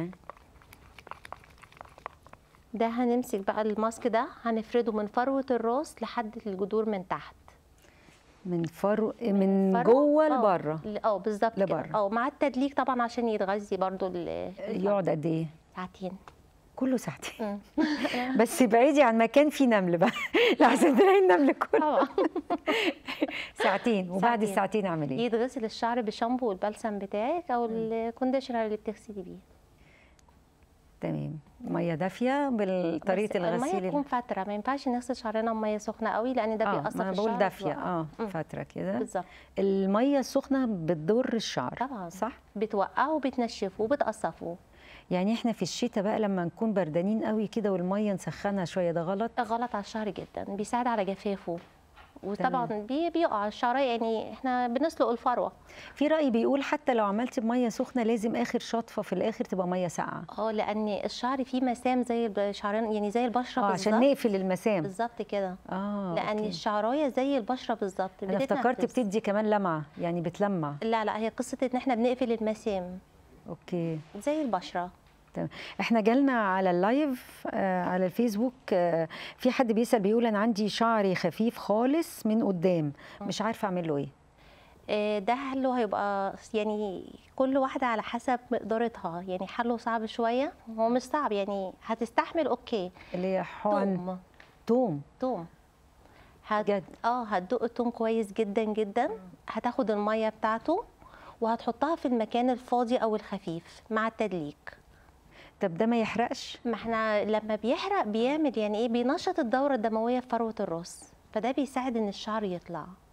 S2: ده هنمسك بقى الماسك ده، هنفرده من فروه الراس لحد الجذور من تحت.
S1: من جوه لبره.
S2: بالظبط كده. مع التدليك طبعا عشان يتغذي برضو.
S3: يقعد قد ايه؟
S2: ساعتين.
S1: كله ساعتين. بس بعيدي عن مكان فيه نمل بقى لحسن تلاقي النمل كله. ساعتين. وبعد الساعتين اعمل ايه؟
S2: يتغسل الشعر بالشامبو والبلسم بتاعك او الكونديشنر اللي بتغسلي بيه.
S1: تمام. ميه دافيه بالطريقه الغسيل.
S2: الميه تكون فتره، ما ينفعش نغسل شعرنا بميه سخنه قوي لان ده بيأثر في الشعر.
S1: انا بقول دافيه فتره كده.
S2: بالظبط.
S1: الميه السخنه بتضر الشعر
S2: طبعا.
S1: صح؟
S2: بتوقعه وبتنشفه وبتقصفه.
S1: يعني احنا في الشتاء بقى لما نكون بردانين قوي كده والميه نسخنها شويه، ده غلط؟
S2: غلط على الشعر جدا، بيساعد على جفافه. وطبعا بيقع الشعر، يعني احنا بنسلق الفروه.
S1: في رأي بيقول حتى لو عملتي بميه سخنه لازم اخر شطفه في الاخر تبقى ميه ساقعه.
S2: لان الشعر فيه مسام زي الشعرين، يعني زي البشره بالظبط.
S1: عشان نقفل المسام.
S2: بالظبط كده.
S1: لان
S2: أوكي. الشعرايه زي البشره بالظبط.
S1: انا افتكرت بتدي كمان لمعه، يعني بتلمع.
S2: لا هي قصه ان احنا بنقفل المسام.
S1: اوكي.
S2: زي البشره.
S1: تمام. احنا جالنا على اللايف على الفيسبوك في حد بيسأل بيقول انا عندي شعري خفيف خالص من قدام، مش عارفه اعمل له ايه.
S2: ده حله هيبقى يعني كل واحده على حسب مقدرتها، يعني حله صعب شويه. هو مش صعب، يعني هتستحمل. اوكي.
S1: اللي هي حقن توم.
S2: بجد؟ هتدق التوم كويس جدا جدا. هتاخد الميه بتاعته وهتحطها في المكان الفاضي او الخفيف مع التدليك.
S1: طب ده ما يحرقش؟
S2: ما احنا لما بيحرق بيعمل يعني ايه، بينشط الدوره الدمويه في فروه الراس، فده بيساعد ان الشعر يطلع.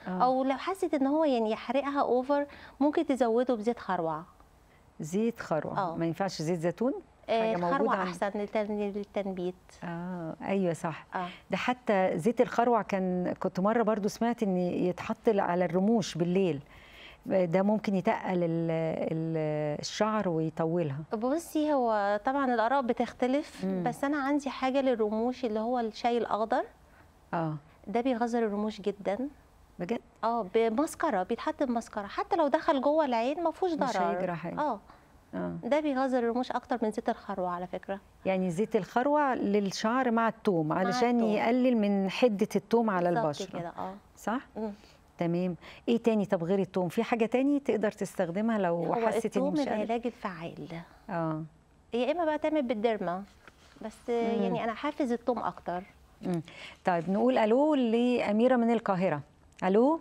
S2: او لو حست ان هو يعني يحرقها اوفر ممكن تزوده بزيت خروع.
S1: زيت خروع. ما ينفعش زيت زيتون؟ حاجه موجوده
S2: الخروع احسن للتنبيت.
S1: ايوه صح. ده حتى زيت الخروع كنت مره برضو سمعت ان يتحط على الرموش بالليل، ده ممكن يتقل الشعر ويطولها.
S2: بصي هو طبعا الاراء بتختلف، بس انا عندي حاجه للرموش اللي هو الشاي الاخضر. ده بيغذر الرموش جدا
S1: بجد.
S2: بمسكره، بيتحط بمسكره حتى لو دخل جوه العين ما فيهوش ضرر،
S1: مش هيجرى حاجه.
S2: ده بيغذر الرموش اكتر من زيت الخروع على فكره.
S1: يعني زيت الخروع للشعر مع الثوم علشان يقلل من حده الثوم على البشره
S2: كده.
S1: صح. تمام. ايه تاني طب غير الثوم؟ في حاجه تاني تقدر تستخدمها لو حسيت ان مش
S2: الثوم العلاج الفعال. يا اما بقى تعمل بالديرما، بس يعني انا حافظ الثوم اكتر.
S1: طيب نقول الو لاميره من القاهره. الو.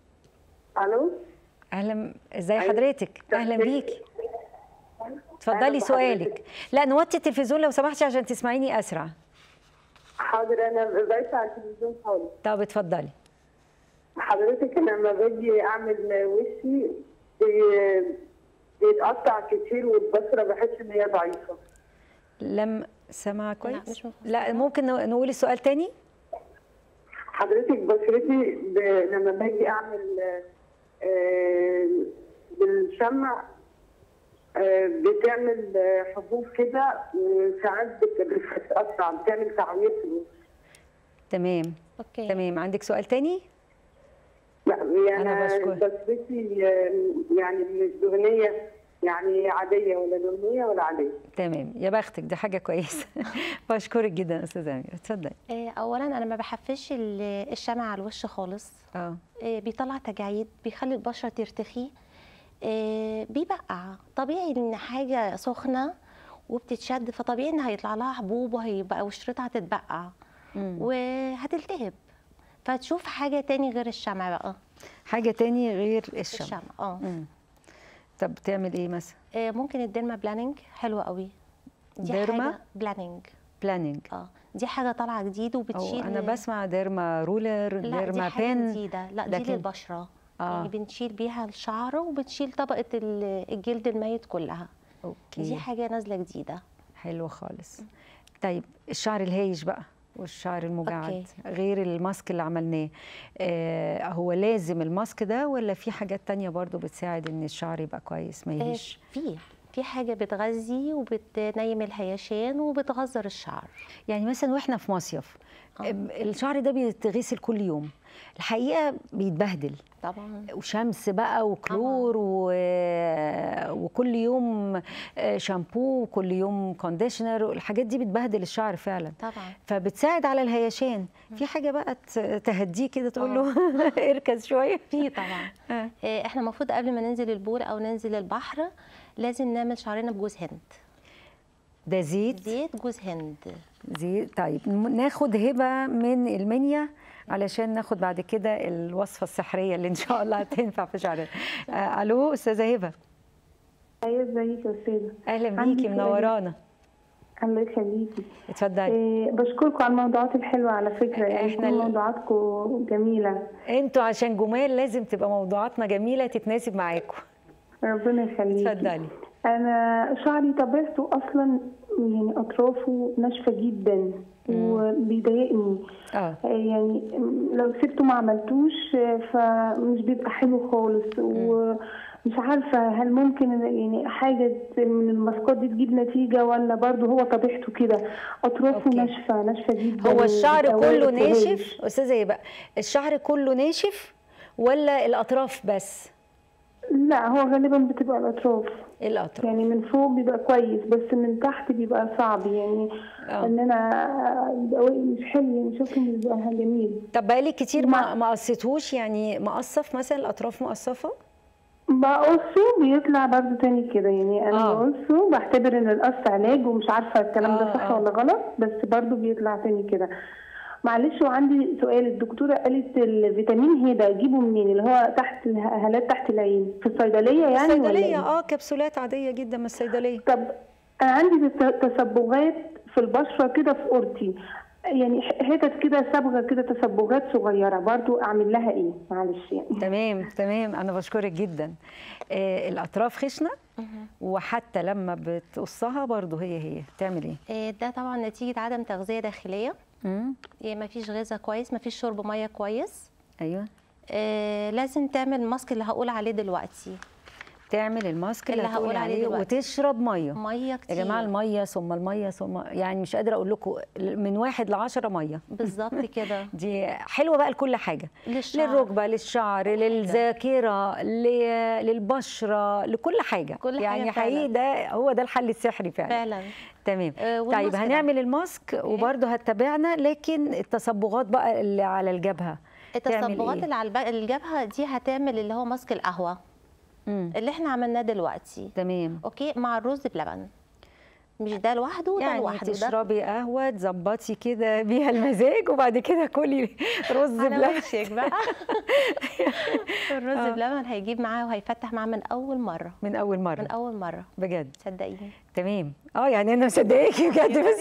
S1: اهلا، ازي حضرتك؟ اهلا بيكي، اتفضلي سؤالك. لا نوطي التلفزيون لو سمحتي عشان تسمعيني اسرع.
S3: حاضر، انا بايته على التلفزيون خالص.
S1: طب اتفضلي.
S3: حضرتك انا لما باجي اعمل وشي بيتقطع كتير والبشره بحس ان هي ضعيفه.
S1: لم سمع كويس؟ لا ممكن نقول السؤال تاني؟
S3: حضرتك بشرتي لما باجي اعمل بالشمع بتعمل حبوب كده وساعات بتتقطع، بتعمل تعوير في الوش.
S1: تمام. تمام. عندك سؤال تاني؟
S3: لا يعني بشرتي يعني مش دهنيه، يعني عاديه ولا دهنيه ولا عاديه.
S1: تمام، يا بختك، دي حاجه كويسه. بشكرك جدا استاذه اميره، اتفضلي.
S2: اولا انا ما بحفزش الشمع على الوش خالص. بيطلع تجاعيد، بيخلي البشره ترتخي، بيبقع. طبيعي ان حاجه سخنه وبتتشد، فطبيعي ان هيطلع لها حبوب وهيبقى بشرتها هتتبقع وهتلتهب. فتشوف حاجه تاني غير الشمع بقى.
S1: حاجه تاني غير الشمع. طب بتعمل ايه مثلا؟
S2: ممكن الديرما بلاننج حلوه قوي. دي
S1: ديرما
S2: حاجه بلاننج. دي حاجه طالعه جديد وبتشيل.
S1: انا بسمع ديرما رولر،
S2: لا
S1: ديرما
S2: دي حاجه
S1: بين
S2: جديده. لا دي للبشره. يعني بنشيل بيها الشعر وبتشيل طبقه الجلد الميت كلها. دي حاجه نازله جديده.
S1: حلو خالص. طيب الشعر الهايش بقى والشعر المجعد غير الماسك اللي عملناه، هو لازم الماسك ده ولا في حاجات تانية برضو بتساعد ان الشعر يبقى كويس ما يهش؟
S2: في حاجه بتغذي وبتنيم الهيشان وبتغذر الشعر.
S1: يعني مثلا واحنا في مصيف الشعر ده بيتغسل كل يوم، الحقيقه بيتبهدل
S2: طبعا،
S1: وشمس بقى وكلور وكل يوم شامبو وكل يوم كونديشنر، الحاجات دي بتبهدل الشعر فعلا
S2: طبعا،
S1: فبتساعد على الهيشان. في حاجه بقى تهديه كده تقول له اركز شويه؟
S2: في طبعا. احنا المفروض قبل ما ننزل البول او ننزل البحر لازم نعمل شعرنا بجوز هند.
S1: ده زيت
S2: جوز هند.
S1: زيت. طيب ناخد هبه من المنيا علشان ناخد بعد كده الوصفه السحريه اللي ان شاء الله هتنفع في شعرنا. الو استاذه هبه.
S4: ايوه ازيك يا استاذه؟
S1: اهلا بيكي، منورانا.
S4: الله يخليكي.
S1: اتفضلي.
S4: بشكركم على الموضوعات الحلوه على فكره، يعني كل موضوعاتكم جميله.
S1: انتوا عشان جمال لازم تبقى موضوعاتنا جميله تتناسب معاكم.
S4: ربنا يخليكي.
S1: اتفضلي.
S4: انا شعري طبيعته اصلا يعني اطرافه ناشفه جدا وبيضايقني. يعني لو سبته ما عملتوش فمش بيبقى حلو خالص. ومش عارفه هل ممكن يعني حاجه من الماسكات دي تجيب نتيجه ولا برضه هو طبيعته كده اطرافه ناشفه جدا؟
S1: هو الشعر كله ناشف استاذه ايه بقى؟ الشعر كله ناشف ولا الاطراف بس؟
S4: لا هو غالبا بتبقى الاطراف. يعني من فوق بيبقى كويس بس من تحت بيبقى صعب، يعني ان انا مش حلو، يعني شكله مش بيبقى جميل.
S1: طب بقالي كتير ما قصيتهوش، يعني مقصف مثلا الاطراف مقصفه؟
S4: بقصه بيطلع برضه تاني كده، يعني انا بقصه بعتبر ان القص علاج ومش عارفه الكلام ده صح ولا غلط، بس برضه بيطلع تاني كده. معلش وعندي سؤال، الدكتوره قالت الفيتامين ه ده اجيبه منين؟ اللي هو تحت هالات تحت العين في الصيدليه يعني؟
S1: الصيدليه كبسولات عاديه جدا من الصيدليه.
S4: طب انا عندي تصبغات في البشره كده في قرطي، يعني حتت كده صبغه كده، تصبغات صغيره برضو، اعمل لها ايه؟ معلش يعني.
S1: تمام انا بشكرك جدا. الاطراف خشنه وحتى لما بتقصها برضو هي تعمل ايه؟
S2: ده طبعا نتيجه عدم تغذيه داخليه. ما فيش غذاء كويس، ما فيش شرب ميه كويس.
S1: ايوه.
S2: لازم تعمل الماسك اللي هقول عليه دلوقتي.
S1: تعمل الماسك اللي هقول عليه وتشرب ميه
S2: كتير
S1: يا جماعه. الميه ثم الميه ثم، يعني مش قادره اقول لكم، من 1 ل10 ميه
S2: بالظبط كده.
S1: دي حلوه بقى لكل حاجه، للركبه، للشعر، للذاكره، للبشره، لكل حاجه.
S2: كل
S1: يعني
S2: حاجة
S1: حقيقي ده هو ده الحل السحري فعلا. تمام. طيب هنعمل الماسك وبرده هتتابعنا، لكن التصبغات بقى اللي على الجبهه،
S2: التصبغات اللي على الجبهه دي هتعمل اللي هو ماسك القهوه اللي احنا عملناه دلوقتي.
S1: تمام.
S2: اوكي، مع الرز بلبن، مش ده لوحده وده
S1: يعني
S2: لوحده.
S1: تشربي قهوه تظبطي كده بيها المزاج، وبعد كده كلي رز بلبن.
S2: وشك بقى. الرز بلبن هيجيب معاه وهيفتح معاه من اول مره.
S1: من اول مره
S2: بجد، صدقيني.
S1: تمام. يعني انا مصدقاكي بجد. بس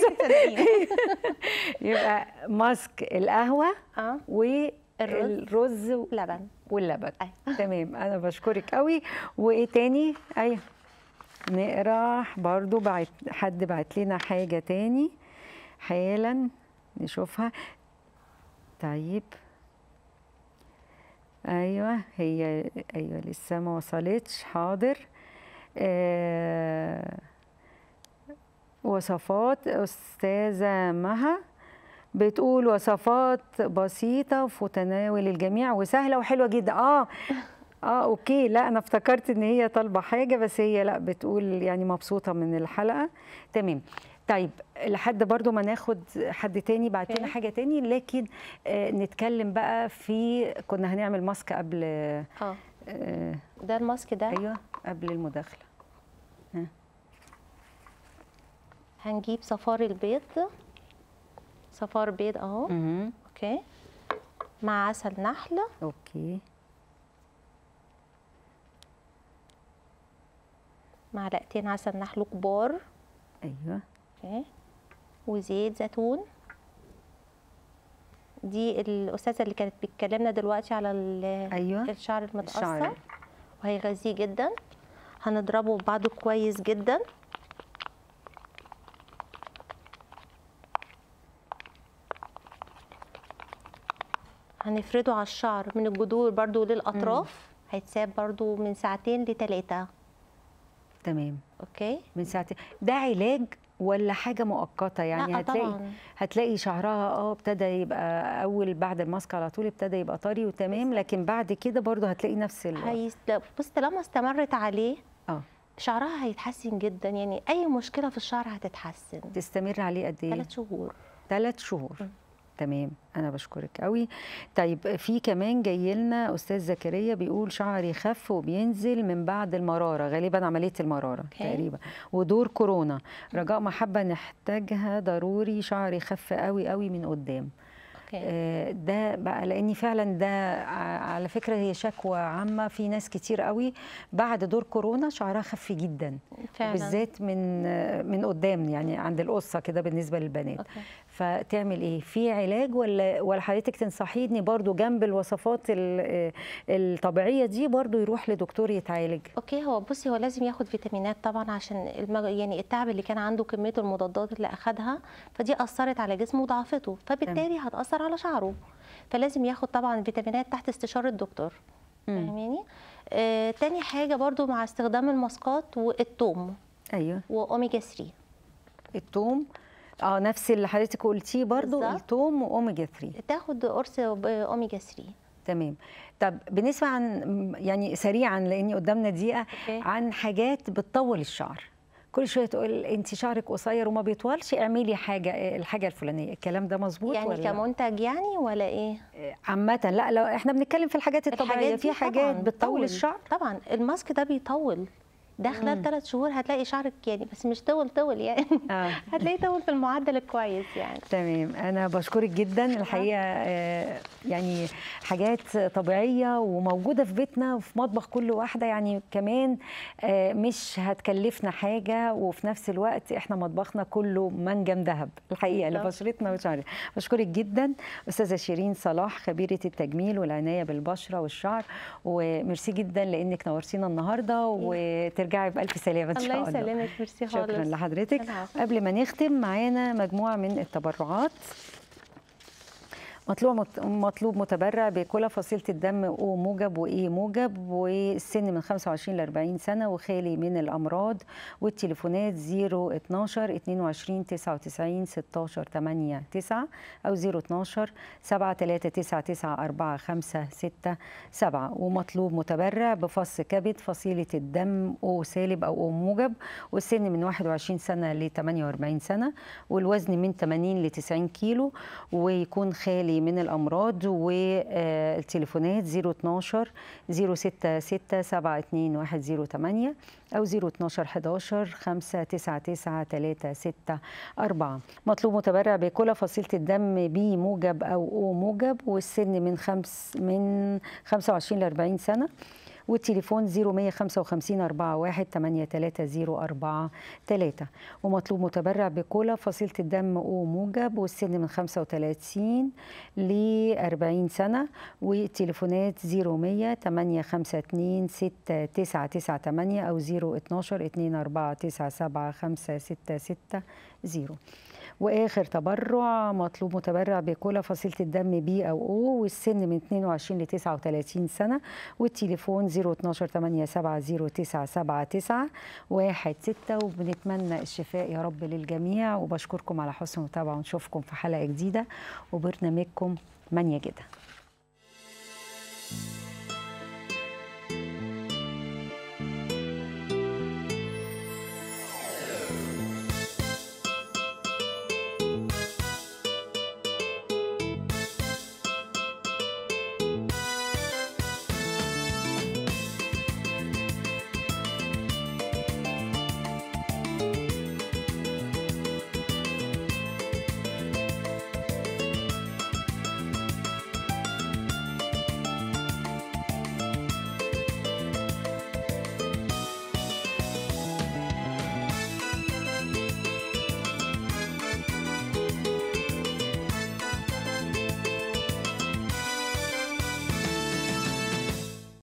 S1: يبقى ماسك القهوه والرز واللبن. تمام. انا بشكرك قوي. وايه تاني؟ ايوه نقرا برضو، حد بعت لنا حاجه تاني حالا نشوفها. طيب ايوه لسه ما وصلتش. حاضر. وصفات استاذه مها بتقول وصفات بسيطه وفي متناول الجميع وسهله وحلوه جدا. اوكي. لا انا افتكرت ان هي طالبه حاجه، بس هي لا، بتقول يعني مبسوطه من الحلقه. تمام. طيب لحد برضو ما ناخد حد تاني بعت لنا حاجه تاني، لكن نتكلم بقى في، كنا هنعمل ماسك قبل
S2: ده الماسك ده.
S1: ايوه قبل المداخله.
S2: هنجيب صفار البيض، صفار بيض اهو. اوكي، مع عسل نحل.
S1: اوكي.
S2: معلقتين عسل نحل كبار.
S1: ايوه.
S2: اوكي. وزيت زيتون. دي الاستاذه اللي كانت بتكلمنا دلوقتي على الشعر المتقصر، وهيغذيه جدا. هنضربه ببعضه كويس جدا. هنفرده على الشعر من الجذور برضو للاطراف. هيتساب برضو من 2 ل3.
S1: تمام.
S2: اوكي.
S1: من 2 ده علاج ولا حاجه مؤقته؟ يعني هتلاقي شعرها ابتدى يبقى اول بعد الماسك على طول ابتدى يبقى طري وتمام، لكن بعد كده برضو هتلاقي نفس
S2: بص طالما استمرت عليه شعرها هيتحسن جدا. يعني اي مشكله في الشعر هتتحسن.
S1: تستمر عليه قد ايه؟
S2: 3 شهور.
S1: 3 شهور. تمام. انا بشكرك قوي. طيب في كمان جاي لنا استاذ زكريا بيقول شعري خف وبينزل من بعد المراره، غالبا عمليه المراره تقريبا، ودور كورونا. رجاء محبه نحتاجها ضروري، شعري خف قوي قوي من قدام. ده بقى لاني فعلا ده على فكره هي شكوى عامه في ناس كتير قوي بعد دور كورونا شعرها خف جدا فعلا. بالذات من قدام، يعني عند القصه كده بالنسبه للبنات. فتعمل ايه؟ في علاج ولا حضرتك تنصحيني برضو جنب الوصفات الطبيعيه دي برضو يروح لدكتور يتعالج؟
S2: اوكي. هو لازم ياخد فيتامينات طبعا، عشان يعني التعب اللي كان عنده، كميه المضادات اللي اخدها فدي اثرت على جسمه وضعفته، فبالتالي هتاثر على شعره. فلازم ياخد طبعا فيتامينات تحت استشاره الدكتور. فاهماني؟ تاني حاجه برضو مع استخدام الماسكات والثوم.
S1: ايوه.
S2: واوميجا 3.
S1: الثوم نفس اللي حضرتك قلتيه برضو، الثوم واوميجا 3.
S2: تاخد قرص اوميجا 3.
S1: تمام. طب بالنسبه عن يعني سريعا لاني قدامنا دقيقه، عن حاجات بتطول الشعر. كل شويه تقول انت شعرك قصير وما بيطولش، اعملي الحاجه الفلانيه. الكلام ده مظبوط
S2: يعني ولا كمنتج يعني ولا ايه؟
S1: عامه لا، لو احنا بنتكلم في الحاجات الطبيعيه، في حاجات بتطول الشعر.
S2: طبعا الماسك ده بيطول ده خلال 3 شهور هتلاقي شعرك يعني، بس مش طول يعني هتلاقيه طول في المعدل الكويس يعني.
S1: تمام، انا بشكرك جدا الحقيقه. يعني حاجات طبيعيه وموجوده في بيتنا وفي مطبخ كل واحده، يعني كمان مش هتكلفنا حاجه، وفي نفس الوقت احنا مطبخنا كله منجم ذهب الحقيقه لبشرتنا وشعرنا. بشكرك جدا استاذه شيرين صلاح، خبيره التجميل والعنايه بالبشره والشعر، وميرسي جدا لانك نورتينا النهارده، وترجعي بالف سلامه ان شاء الله.
S2: الله يسلمك، ميرسي خالص.
S1: شكرا لحضرتك. قبل ما نختم معانا مجموعه من التبرعات. مطلوب متبرع بكل فصيلة الدم او موجب واي موجب، والسن من 25 ل 40 سنة، وخالي من الامراض، والتليفونات 012 22 99 16 89 او 012 7399 4567. ومطلوب متبرع بفص كبد فصيلة الدم او سالب او او موجب، والسن من 21 سنة ل 48 سنة، والوزن من 80 ل 90 كيلو، ويكون خالي من الأمراض. والتليفونات 012 066 72 108 أو 012 11 599 364. مطلوب متبرع بكل فصيلة الدم بي موجب أو أو موجب، والسن من 25 ل 40 سنة، والتليفون 0155 41 83043. ومطلوب متبرع بكولا فصيلة الدم او موجب، والسن من 35 ل 40 سنة، والتليفونات 0100 852 6998 او 012 2497 5660. واخر تبرع مطلوب متبرع بكل فصيله الدم بي او او، والسن من 22 ل 39 سنه، والتليفون 012 87 0979 16. وبنتمنى الشفاء يا رب للجميع، وبشكركم على حسن المتابعه، ونشوفكم في حلقه جديده وبرنامجكم من يجدها.